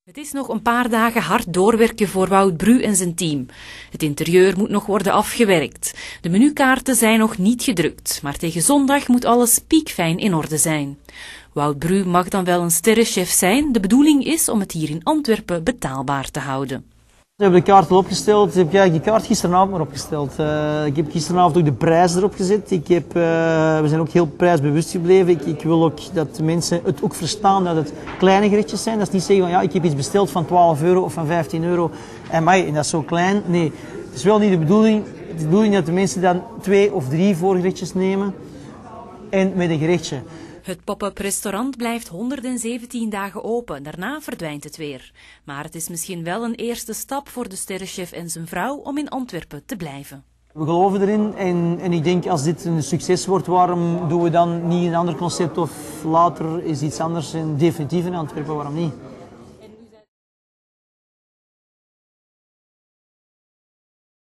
Het is nog een paar dagen hard doorwerken voor Wout Brue en zijn team. Het interieur moet nog worden afgewerkt. De menukaarten zijn nog niet gedrukt, maar tegen zondag moet alles piekfijn in orde zijn. Wout Brue mag dan wel een sterrenchef zijn. De bedoeling is om het hier in Antwerpen betaalbaar te houden. We hebben de kaart al opgesteld. Ik heb eigenlijk die kaart gisteravond maar opgesteld. Ik heb gisteravond ook de prijs erop gezet. We zijn ook heel prijsbewust gebleven. Ik wil ook dat de mensen het ook verstaan dat het kleine gerechtjes zijn. Dat is niet zeggen van ja, ik heb iets besteld van 12 euro of van 15 euro en dat is zo klein. Nee, het is wel niet de bedoeling. Het is de bedoeling dat de mensen dan 2 of 3 voorgerechtjes nemen en met een gerechtje. Het pop-up restaurant blijft 117 dagen open, daarna verdwijnt het weer. Maar het is misschien wel een eerste stap voor de sterrenchef en zijn vrouw om in Antwerpen te blijven. We geloven erin en ik denk als dit een succes wordt, waarom doen we dan niet een ander concept of later is iets anders en definitief in Antwerpen, waarom niet?